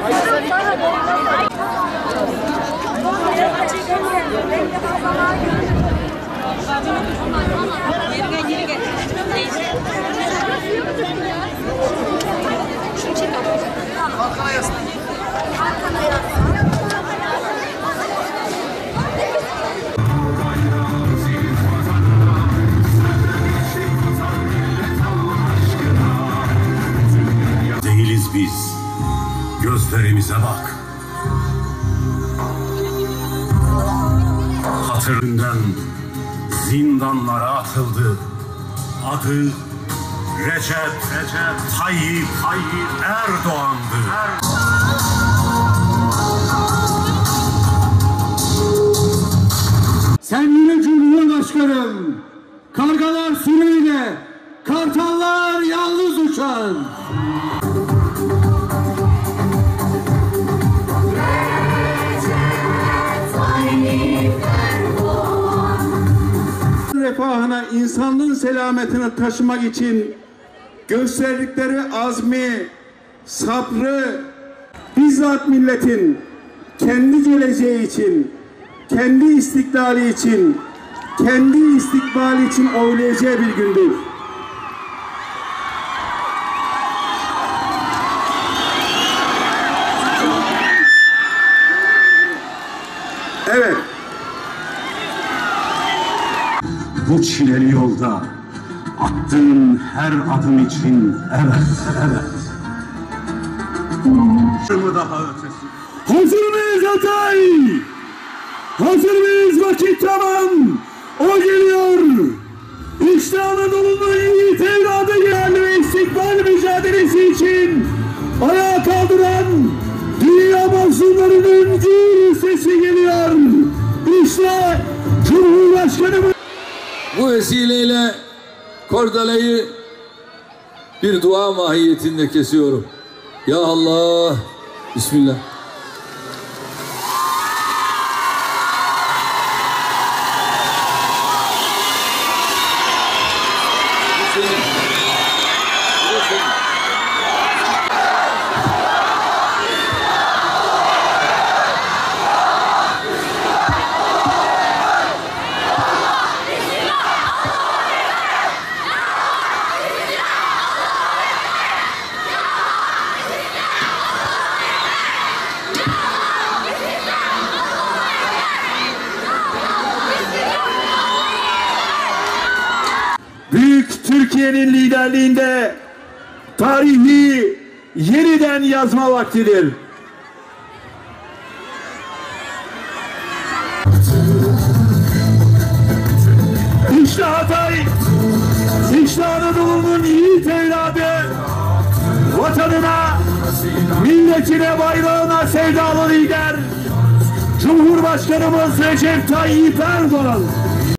Değiliz biz. Gözlerimize bak. Hatırından zindanlara atıldı. Adı Recep Tayyip Erdoğan'dı. Sen yine Cumhurbaşkanım, kargalar sürüyle, kartallar yalnız uçar. Refahına, insanlığın selametini taşımak için gösterdikleri azmi, sabrı bizzat milletin kendi geleceği için, kendi istiklali için, kendi istikbali için oylayacağı bir gündür. Evet. Bu çileli yolda attığın her adım için evet. Şunu daha ötesi. Hazır mıyız Hatay? Hazır mıyız? Vakit tamam. O geliyor. İşte Anadolu'nun yiğit evladı geldi ve istikbal mücadelesi için ayağa kaldıran dünya mazlumlarının gür sesi geliyor. İşte Cumhurbaşkanımız. Bu vesileyle kordalayı bir dua mahiyetinde kesiyorum. Ya Allah, Bismillah. Büyük Türkiye'nin liderliğinde tarihi yeniden yazma vaktidir. İşte Hatay, işte Anadolu'nun yiğit evladı, vatanına, milletine, bayrağına sevdalı lider, Cumhurbaşkanımız Recep Tayyip Erdoğan.